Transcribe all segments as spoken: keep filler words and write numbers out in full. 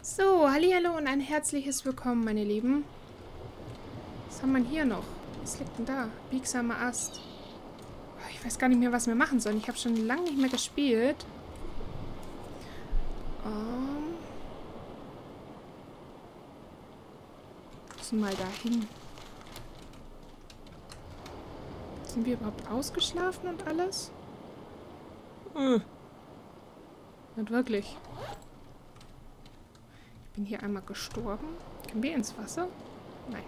So, hallihallo und ein herzliches Willkommen, meine Lieben. Was haben wir hier noch? Was liegt denn da? Biegsamer Ast. Oh, ich weiß gar nicht mehr, was wir machen sollen. Ich habe schon lange nicht mehr gespielt. Um, müssen mal dahin. Sind wir überhaupt ausgeschlafen und alles? Äh. Nicht wirklich. Ich bin hier einmal gestorben. Können wir ins Wasser? Nein.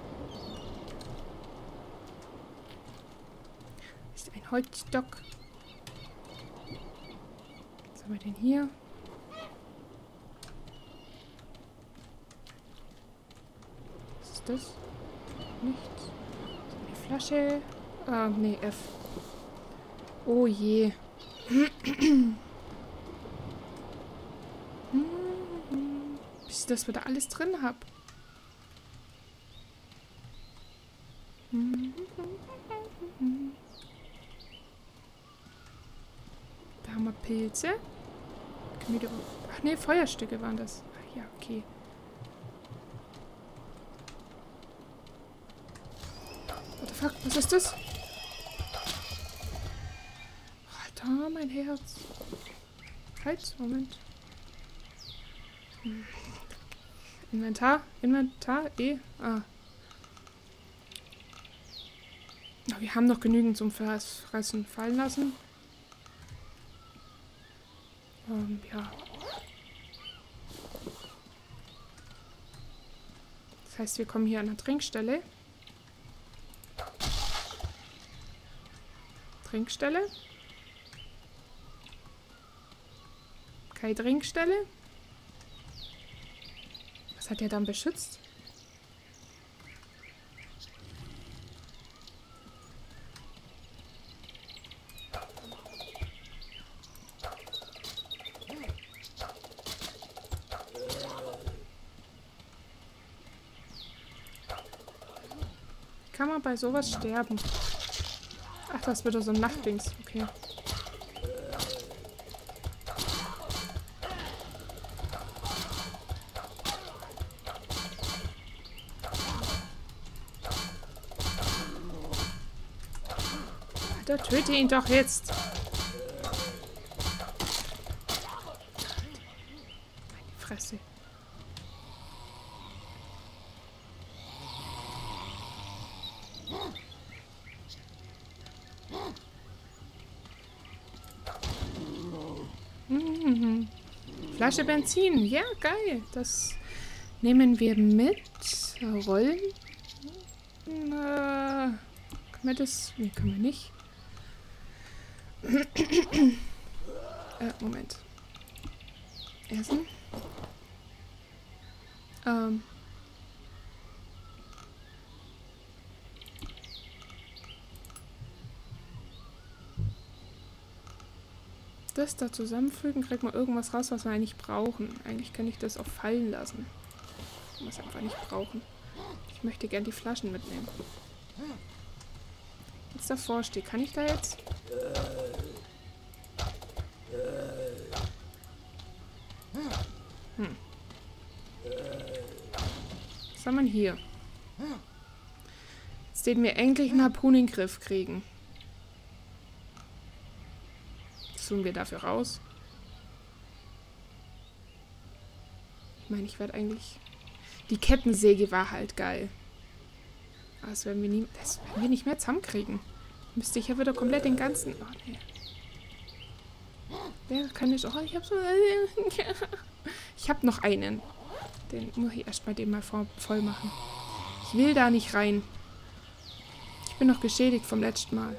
Ist ein Holzstock. Was haben wir denn hier? Was ist das? Nichts. Eine Flasche. Ah, nee, F. Oh je. Bis ich das wieder alles drin habe. Da haben wir Pilze. Können wir da... Ach nee, Feuerstücke waren das. Ach ja, okay. What the fuck, was ist das? Alter, mein Herz. Halt, Moment. Hm. Inventar? Inventar? E? Ah. Oh, wir haben noch genügend zum Fressen fallen lassen. Ähm, ja. Das heißt, wir kommen hier an der Trinkstelle. Trinkstelle? Keine Trinkstelle? Was hat er dann beschützt? Kann man bei sowas sterben? Ach, das wird so ein Nachtdings. Okay. Da töte ihn doch jetzt. Meine Fresse. Mhm. Flasche Benzin. Ja, geil. Das nehmen wir mit. Rollen. Äh, können wir das... Nee, können wir nicht. äh, Moment. Essen. Ähm. Das da zusammenfügen, kriegt man irgendwas raus, was wir eigentlich brauchen. Eigentlich kann ich das auch fallen lassen. Ich muss einfach nicht brauchen. Ich möchte gern die Flaschen mitnehmen. Jetzt davor steht. Kann ich da jetzt? Hm. Was haben wir hier? Jetzt den wir endlich einen Harpunen in den Griff kriegen. Was tun wir dafür raus? Ich meine, ich werde eigentlich... Die Kettensäge war halt geil. Aber das werden wir, nie, das werden wir nicht mehr zusammenkriegen. Müsste ich ja wieder komplett den ganzen... Oh, nee. Ja, kann ich... Oh, ich habe so... Ich habe noch einen. Den muss ich erstmal den mal voll machen. Ich will da nicht rein. Ich bin noch geschädigt vom letzten Mal.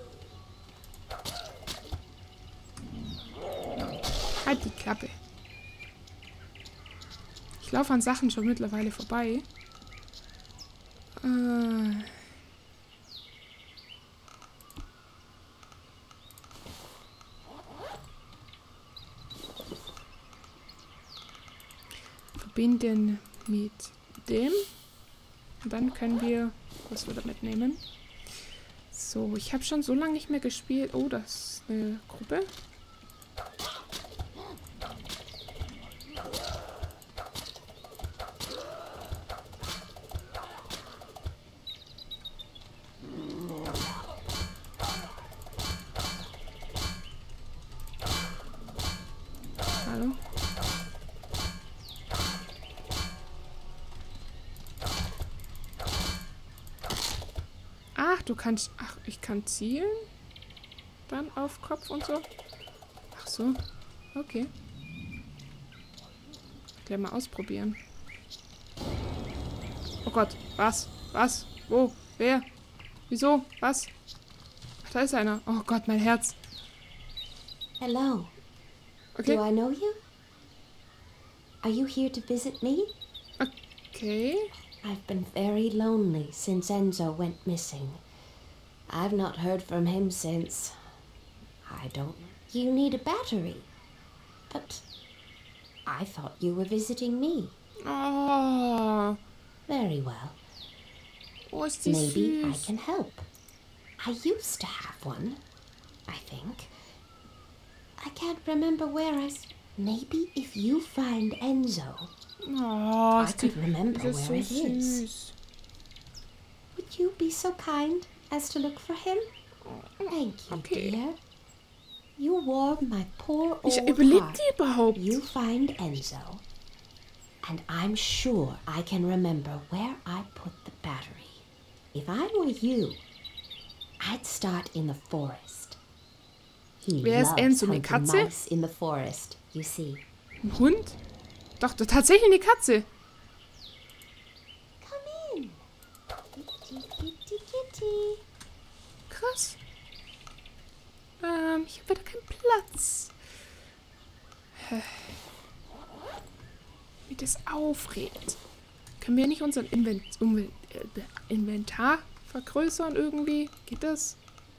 Halt die Klappe. Ich laufe an Sachen schon mittlerweile vorbei. Äh... Verbinden mit dem. Und dann können wir was wieder mitnehmen. So, ich habe schon so lange nicht mehr gespielt. Oh, das ist eine Gruppe. du kannst... Ach, ich kann zielen? Dann auf Kopf und so? Ach so. Okay. Gleich mal ausprobieren. Oh Gott. Was? Was? Wo? Wer? Wieso? Was? Ach, da ist einer. Oh Gott, mein Herz. Hello. Okay. Do I know you? Are you here to visit me? Okay. I've been very lonely since Enzo went missing. I've not heard from him since. I don't... You need a battery. But I thought you were visiting me. Oh. Very well. Oh, ist die Maybe I süß. can help. I used to have one, I think. I can't remember where I... s- Maybe if you find Enzo, Oh, I ist die, could remember die ist where so it is. süß. Would you be so kind as to look for him? Thank you, Okay. dear. You warm my poor Ich old überlebt heart. die überhaupt? You find Enzo, and I'm sure I can remember where I put the battery. If I were you, I'd start in the forest. He Wer ist loves Enzo, eine hunting Katze? mice in the forest, you see. Ein Hund? Doch, das ist tatsächlich eine Katze. Come in. Kitty, kitty, kitty. Krass. Ähm, ich habe wieder keinen Platz. Wie das aufregt. Können wir nicht unseren Invent Umwelt äh, Inventar vergrößern irgendwie? Geht das?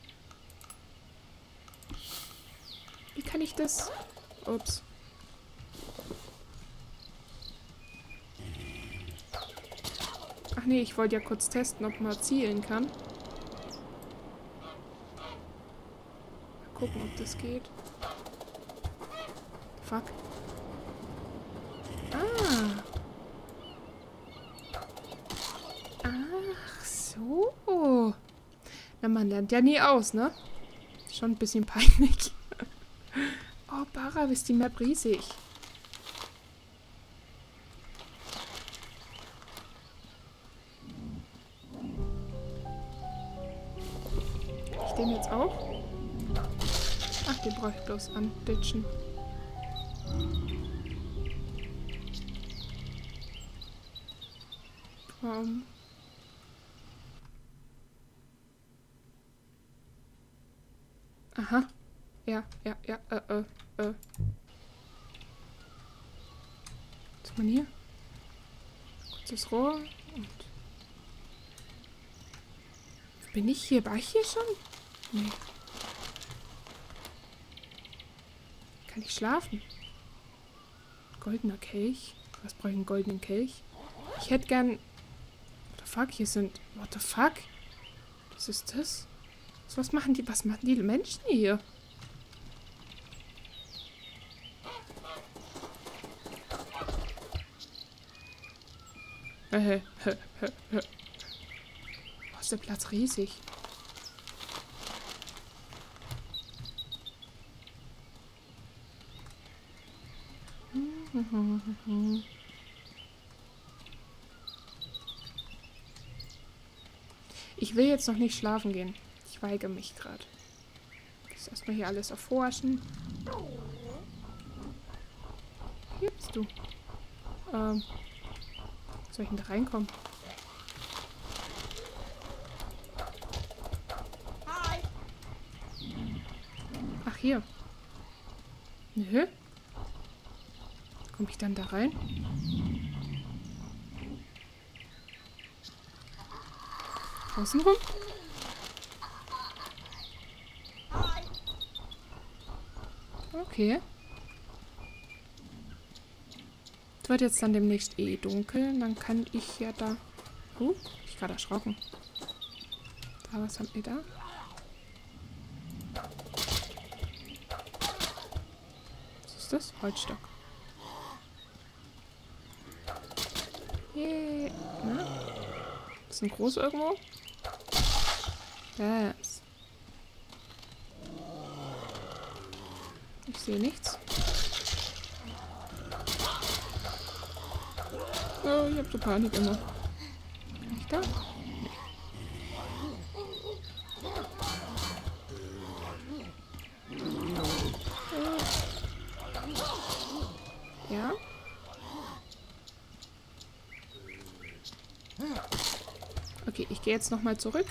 Wie kann ich das? Ups. Ach nee, ich wollte ja kurz testen, ob man zielen kann. Mal gucken, ob das geht. Fuck. Ah. Ach so. Na, man lernt ja nie aus, ne? Schon ein bisschen peinlich. Oh, Bara, ist die Map riesig. Ich den jetzt auch? Ach, den brauche ich bloß anditschen. Um. Aha. Ja, ja, ja, äh, äh, äh. Was hat man hier? Kurzes Rohr und... Bin ich hier? War ich hier schon? Nee. Kann ich schlafen? Goldener Kelch? Was brauche ich einen goldenen Kelch? Ich hätte gern... What the fuck? Hier sind... What the fuck? Was ist das? So, was machen die... Was machen die Menschen hier? Äh, oh, ist der Platz riesig. Ich will jetzt noch nicht schlafen gehen. Ich weigere mich gerade. Ich muss erstmal hier alles erforschen. Hier bist du. Ähm. Soll ich denn da reinkommen? Ach, hier. Nö. Komme ich dann da rein? Außen rum? Okay. Es wird jetzt dann demnächst eh dunkel. Dann kann ich ja da... Uh, ich gerade erschrocken. Da, was haben wir da? Was ist das? Holzstock. Yeah. Na? Ist ein groß irgendwo? Yes. Ich sehe nichts. Oh, ich habe so Panik immer. Kann ich da? Nee. Okay, ich gehe jetzt nochmal zurück.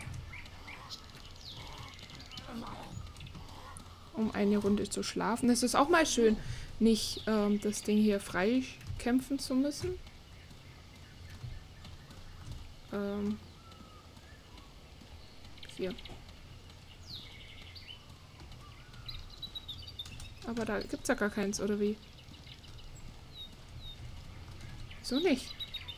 Um eine Runde zu schlafen. Es ist auch mal schön, nicht ähm, das Ding hier frei kämpfen zu müssen. Ähm, hier. Aber da gibt's ja gar keins, oder wie? Wieso nicht?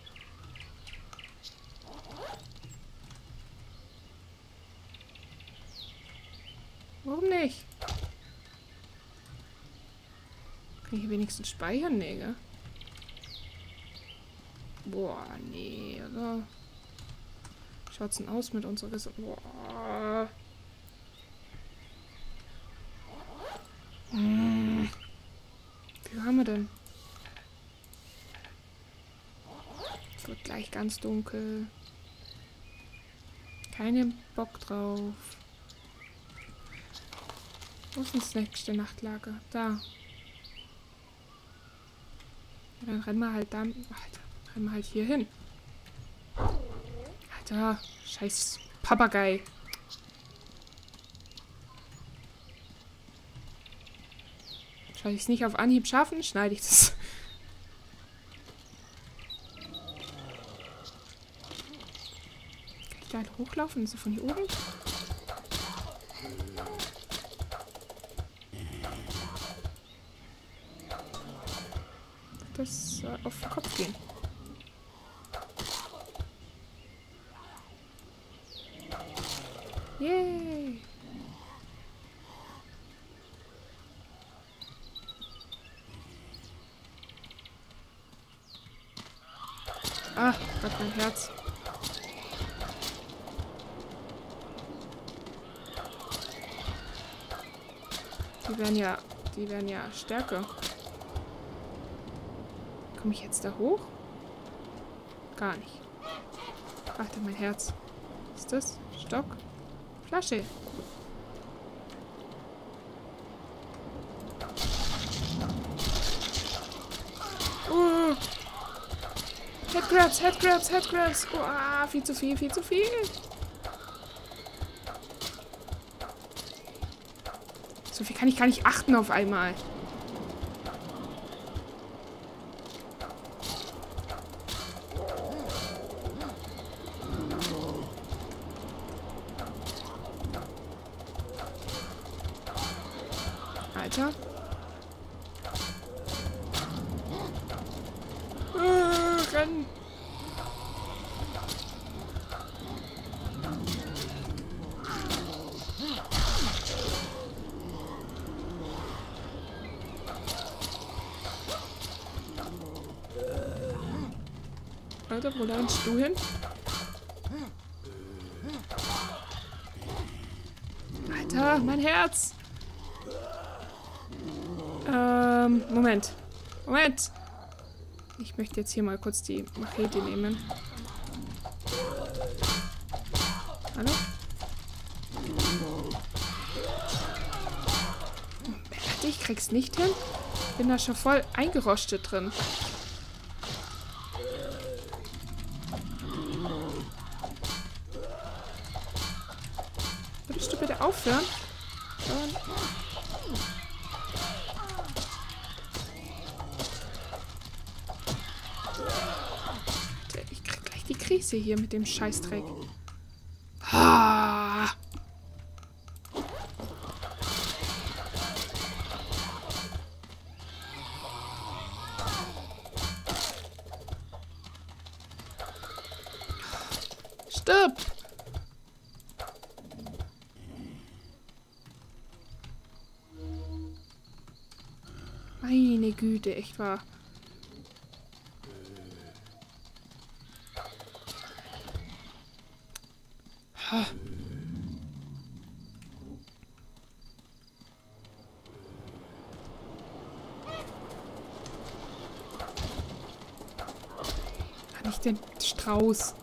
Warum nicht? Kann ich hier wenigstens speichern? Nee, gell? Boah, nee, oder? Schaut's denn aus mit unserer Ges Boah. Hm. Wie viel haben wir denn? Es wird gleich ganz dunkel. Keinen Bock drauf. Wo ist denn das nächste Nachtlager? Da. Ja, dann rennen wir halt da. Alter, rennen wir halt hier hin. Alter, scheiß Papagei. Soll ich es nicht auf Anhieb schaffen? Schneide ich das. Kann ich da halt hochlaufen? So von hier oben? Das äh, auf den Kopf gehen. Yay! Ah, Gott, mein Herz. Die werden ja, die werden ja stärker. Komme ich jetzt da hoch? Gar nicht. Warte, mein Herz. Was ist das? Stock? Flasche. Oh. Headgrabs, Headgrabs, Headgrabs. Oh, viel zu viel, viel zu viel. So viel kann ich gar nicht achten auf einmal. Alter. Äh, rennen. Alter, wo lernst du hin? Alter, mein Herz. Ähm, Moment. Moment. Ich möchte jetzt hier mal kurz die Machete nehmen. Hallo? Warte, ich krieg's nicht hin. Bin da schon voll eingerostet drin. Würdest du bitte aufhören? Und ich krieg gleich die Krise hier mit dem Scheißdreck. Ah! Stirb! Meine Güte, echt wahr. Ha. Nicht den Strauß.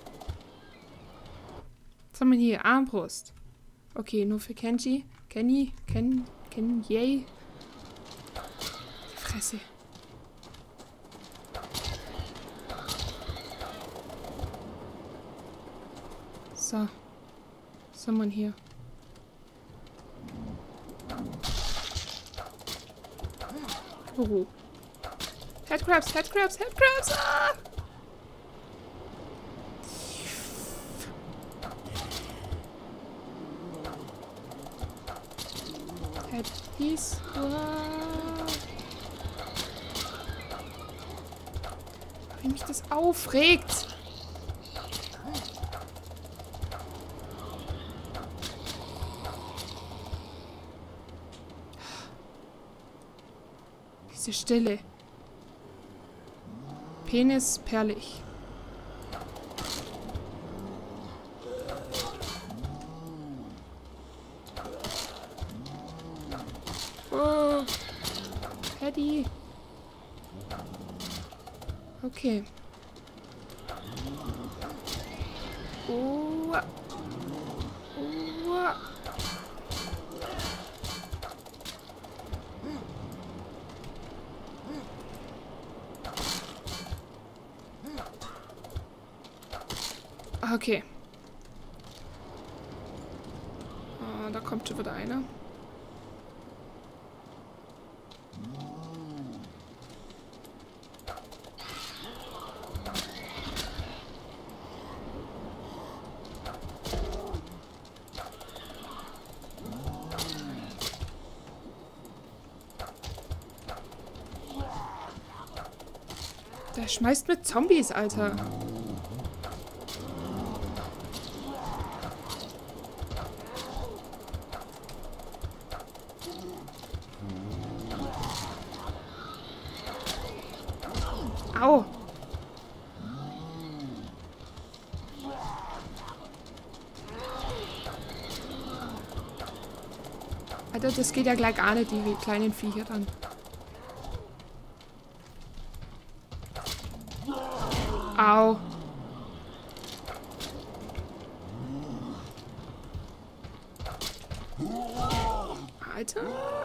Was haben wir hier? Armbrust. Okay, nur für Kenji. Kenny? Ken? Ken? Yay? So. Was haben wir hier? Oh. Headcrabs, Headcrabs, Headcrabs! Ah! Headpiece. Ah. Wie mich das aufregt! Diese Stille. Penis perlig. Oh. Paddy. Okay. Oh. Oh. Okay. Ah, da kommt schon wieder einer. Der schmeißt mit Zombies, Alter. Au. Alter, das geht ja gleich gar nicht, die kleinen Viecher dann. Au. Alter.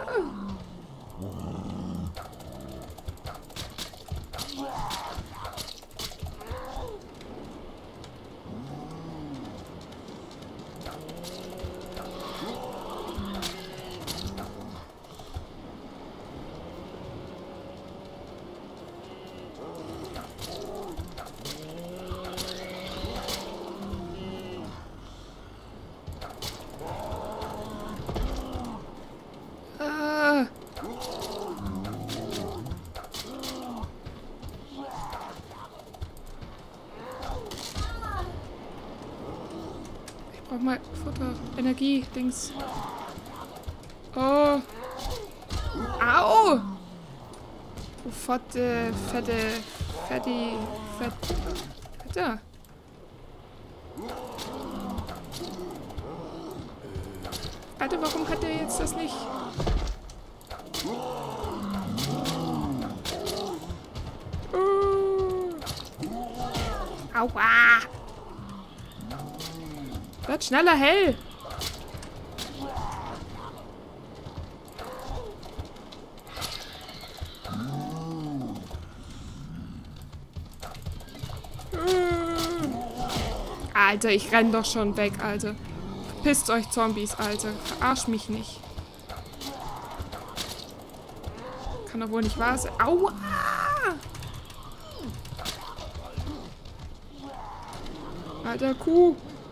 Brauch mal Futter, Energie, Dings. Oh. Au! Du fette, fette, fetti, fett. Alter. Alter, warum hat der jetzt das nicht? Uh. Aua! Wird schneller hell. Alter, ich renn doch schon weg, Alter. Verpisst euch, Zombies, Alter. Verarsch mich nicht. Kann doch wohl nicht wahr sein. Aua! Alter, Kuh.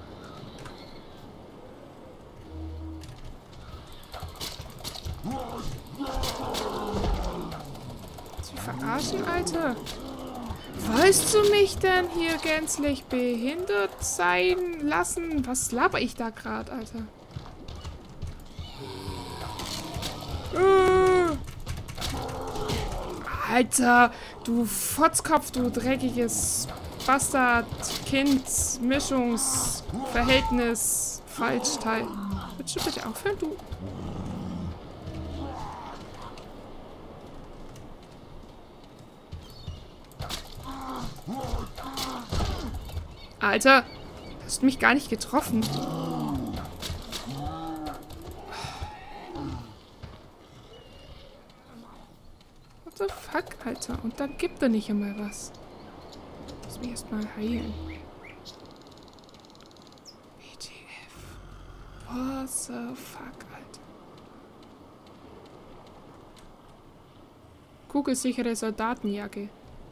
Sie verarschen, Alter. Wolltest du mich denn hier gänzlich behindert sein lassen? Was laber ich da gerade, Alter? Uh. Alter, du Fotzkopf, du dreckiges Bastard-Kind-Mischungsverhältnis. Falschteil. Willst du bitte aufhören, du? Alter, hast du mich gar nicht getroffen. What the fuck, Alter? Und dann gibt er nicht einmal was. Lass mich erstmal heilen. What the fuck, Alter. Kugelsichere Soldatenjacke.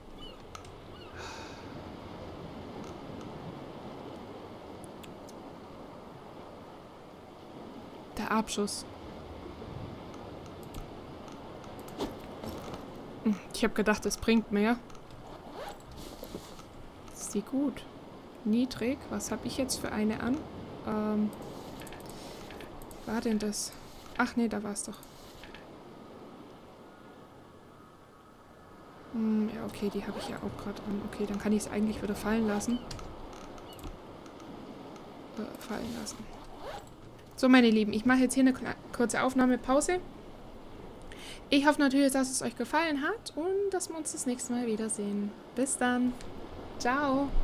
Der Abschuss. Ich habe gedacht, es bringt mehr. Ist die gut? Niedrig. Was habe ich jetzt für eine an? Ähm. War denn das? Ach nee, da war es doch. Hm, ja, okay, die habe ich ja auch gerade an. Okay, dann kann ich es eigentlich wieder fallen lassen. Äh, fallen lassen. So, meine Lieben, ich mache jetzt hier eine kurze Aufnahmepause. Ich hoffe natürlich, dass es euch gefallen hat und dass wir uns das nächste Mal wiedersehen. Bis dann. Ciao.